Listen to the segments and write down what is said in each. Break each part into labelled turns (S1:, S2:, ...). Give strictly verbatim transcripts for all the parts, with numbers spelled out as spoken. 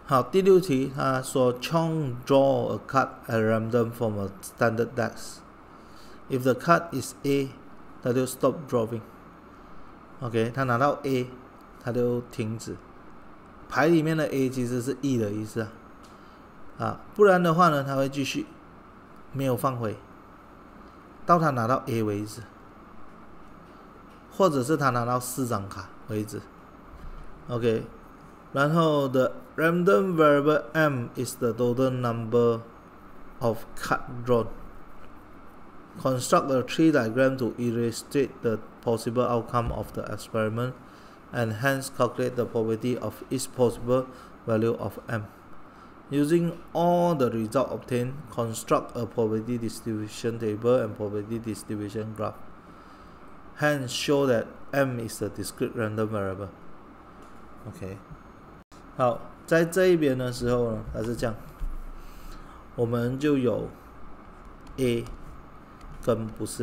S1: 好，第六题，他说 Chong draw a card at random from a standard deck. If the card is A, 他就 stop drawing. OK， 他拿到 A， 他就停止。牌里面的 A 其实是 E 的意思啊，啊，不然的话呢，他会继续没有放回，到他拿到 A 为止，或者是他拿到四张卡为止。OK， 然后 the random variable M is the total number of card drawn. Construct a tree diagram to illustrate the possible outcome of the experiment, and hence calculate the probability of each possible value of M. Using all the results obtained, construct a probability distribution table and probability distribution graph. Hence, show that M is a discrete random variable. OK， 好，在这一边的时候呢，它是这样，我们就有 A 跟不是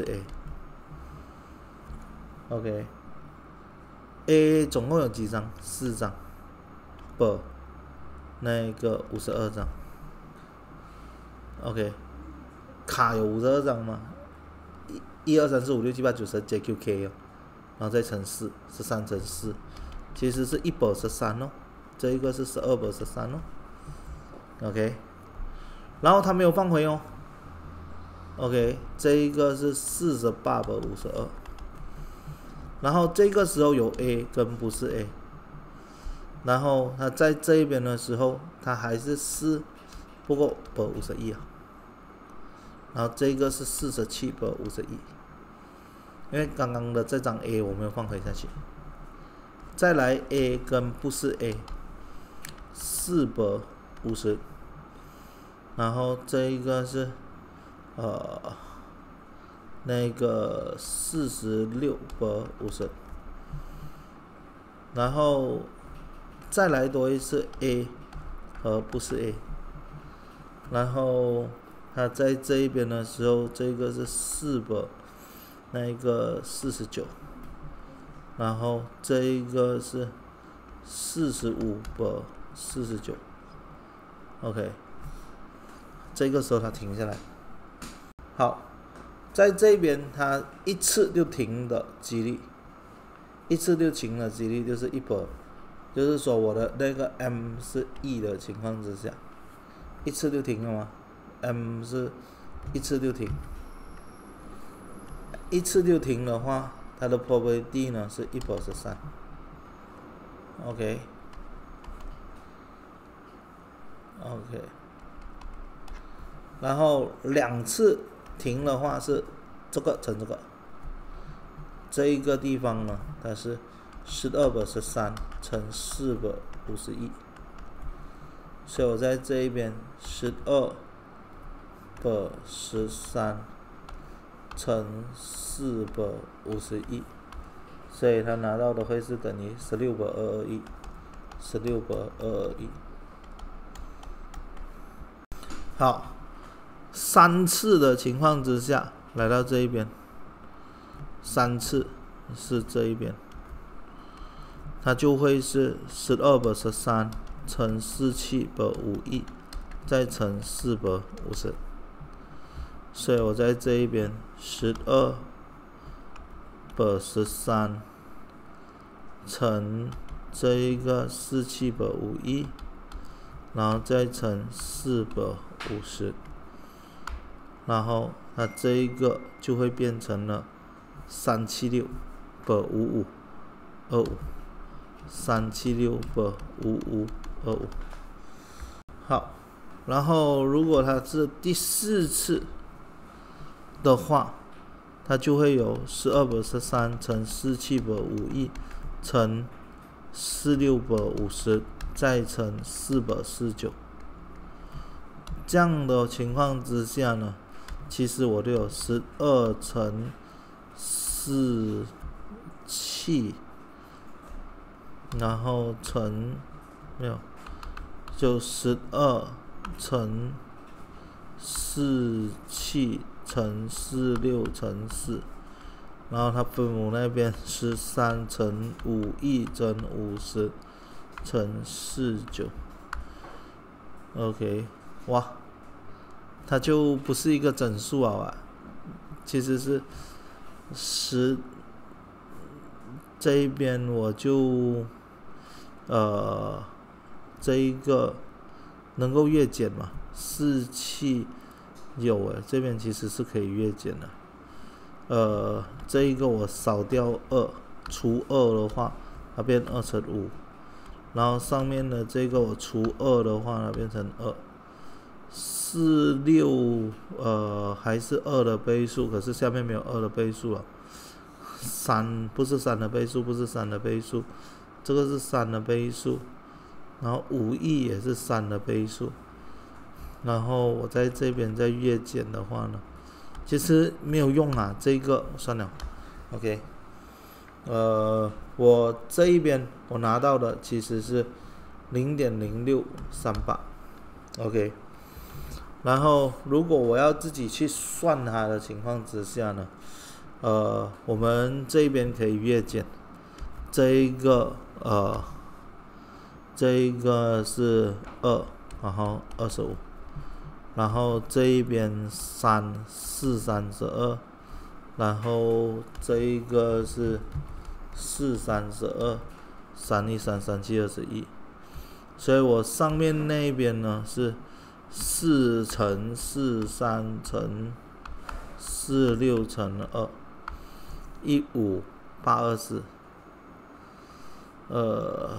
S1: A。OK，A 总共有几张？四张。B 那个五十二张。OK， 卡有五十二张吗？一、二、三、四、五、六、七、八、九、十 J Q K 哦，然后再乘四，十三乘四，其实是一百十三哦。这一个是十二百十三哦。OK， 然后它没有放回哦。OK， 这一个是四十八百五十二。然后这个时候有 A 跟不是 A， 然后它在这一边的时候，它还是四，不过百五十一啊。然后这个是四十七百五十一，因为刚刚的这张 A 我没有放回下去。再来 A 跟不是 A， 四百五十，然后这一个是呃。那个四十六百五十，然后再来多一次 A 和不是 A， 然后它在这一边的时候，这个是四百，那一个四十九，然后这一个是四十五百四十九 ，OK， 这个时候它停下来，好。在这边，它一次就停的几率，一次就停的几率就是一百，就是说我的那个 M 是 E 的情况之下，一次就停了吗 ？M 是一次就停，一次就停的话，它的 probability 呢是一百十三 ，OK，OK， 然后两次。停的话是这个乘这个，这一个地方呢，它是十二百十三乘四百五十一，所以我在这一边十二百十三乘四百五十一，所以它拿到的会是等于十六百二二一，十六百二二一。好。三次的情况之下，来到这一边，三次是这一边，它就会是十二百十三乘四七百五一，再乘四百五十，所以我在这一边十二百十三乘这一个四七百五一，然后再乘四百五十。然后它这一个就会变成了三七六百五五二五，三七六百五五二五。好，然后如果它是第四次的话，它就会有十二百十三乘四七百五一乘四六百五十，再乘四百四十九。这样的情况之下呢？其实我就有十二乘四七，然后乘没有，就十二乘四七乘四六乘四，然后它分母那边十三乘五一乘五十乘四九， OK， 哇，它就不是一个整数啊，其实是十，这一边我就呃这一个能够月减嘛，四七有诶，这边其实是可以月减的。呃，这一个我扫掉二，除二的话，它变二乘五，然后上面的这个我除二的话，它变成二。四六呃还是二的倍数，可是下面没有二的倍数了。三不是三的倍数，不是三的倍数，这个是三的倍数。然后五亿也是三的倍数。然后我在这边再月减的话呢，其实没有用啊，这个算了。OK， 呃，我这一边我拿到的其实是 零点零六三八。OK。然后，如果我要自己去算它的情况之下呢，呃，我们这边可以月减，这一个呃，这一个是二，然后二十五，然后这一边三四三十二，然后这一个是四三十二，三一三三七二十一，所以我上面那边呢是四乘四三乘四六乘二，一五八二四，呃，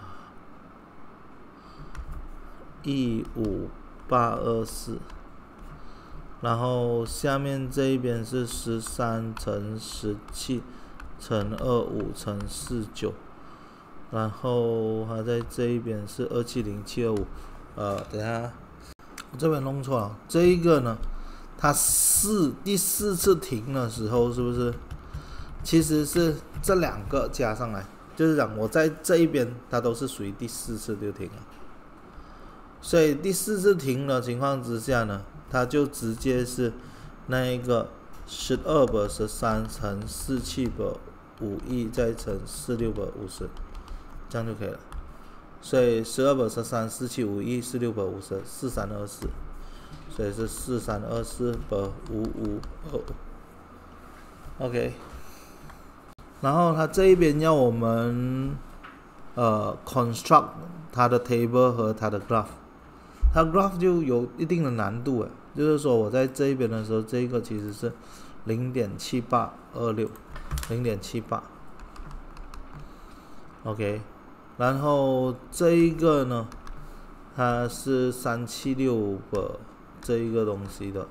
S1: 一五八二四，然后下面这一边是十三乘十七乘二五乘四九，然后它在这一边是二七零七二五，呃，等一下。我这边弄错了，这一个呢，它四第四次停的时候，是不是？其实是这两个加上来，就是讲我在这一边，它都是属于第四次就停了。所以第四次停的情况之下呢，它就直接是那一个十二百十三乘四七百五亿再乘四六百五十，这样就可以了。所以十二百十三四七五一四六百五十四三二四，所以是四三二四百五五二五。OK， 然后它这一边要我们呃 construct 它的 table 和它的 graph， 它 graph 就有一定的难度诶，就是说我在这一边的时候，这一个其实是 零点七八二六 零点七八 OK。然后这一个呢，它是三七六个这一个东西的，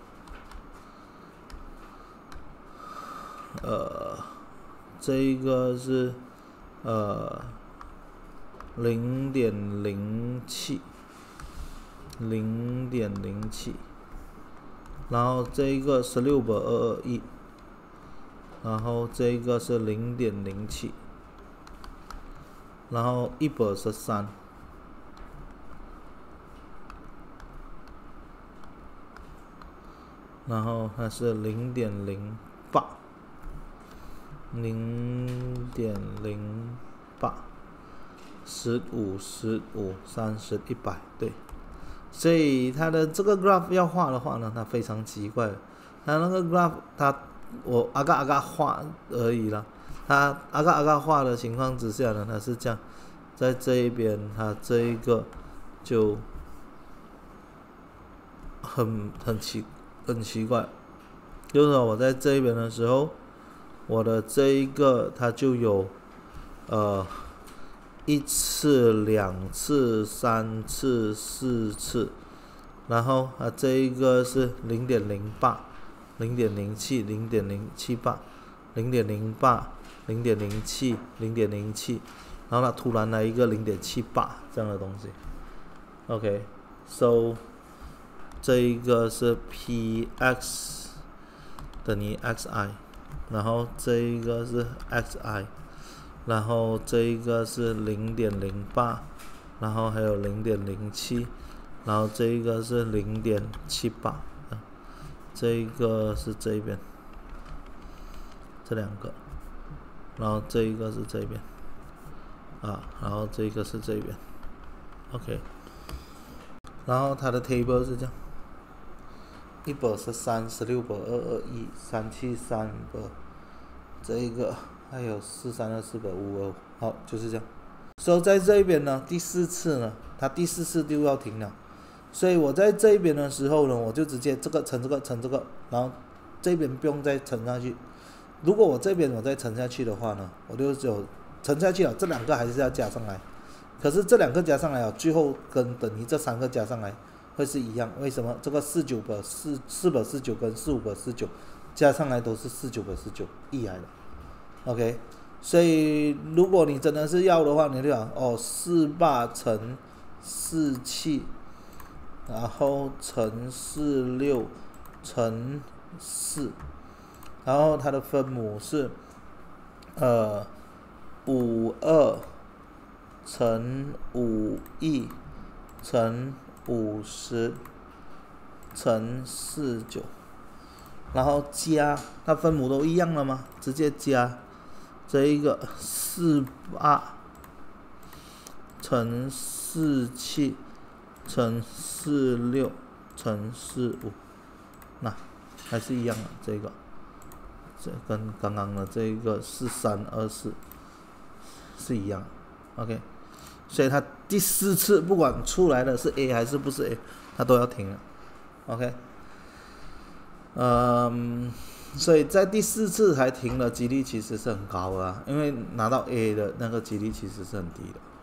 S1: 呃，这一个是呃零点零七，零点零七，然后这一个是六百二二亿，然后这一个是零点零七。然后一百十三，然后它是零点零八，零点零八，十五十五三十一百，对。所以它的这个 graph 要画的话呢，它非常奇怪，它那个 graph 它我阿嘎阿嘎画而已啦。它阿嘎阿嘎画的情况之下呢，它是这样，在这一边，它这一个就很很奇很奇怪，就是说我在这一边的时候，我的这一个它就有呃一次、两次、三次、四次，然后它这一个是零点零八、零点零七、零点零七八、零点零八。零点零七 零点零七，然后它突然来一个零点七八这样的东西。OK， so 这一个是 Px 等于 xi， 然后这一个是 xi， 然后这一个是零点零八，然后还有零点零七，然后这一个是零点七八，这一个是这一边，这两个。然后这一个是这边，啊，然后这个是这边 ，OK， 然后它的 table 是这样，一百十三、十六百二二一、三七三百，这一个还有四三二四百五二，好，就是这样。所以在这边呢，第四次呢，它第四次就要停了。所以我在这边的时候呢，我就直接这个乘这个乘这个，然后这边不用再乘下去。如果我这边我再乘下去的话呢，我就只有乘下去了，这两个还是要加上来。可是这两个加上来啊，最后跟等于这三个加上来会是一样。为什么？这个四九百四四百四九跟四五百四九加上来都是四九百四九一来的。OK， 所以如果你真的是要的话，你就想哦，四八乘四七，然后乘四六乘四，然后它的分母是呃五二乘五亿乘五十乘四九，然后加它分母都一样了吗？直接加这一个四八乘四七乘四六乘四五，那还是一样的，这个这跟刚刚的这一个四三二四是一样的 ，OK。所以它第四次不管出来的是 A 还是不是 A， 它都要停了 ，OK。嗯，所以在第四次才停的几率其实是很高的、啊，因为拿到 A 的那个几率其实是很低的。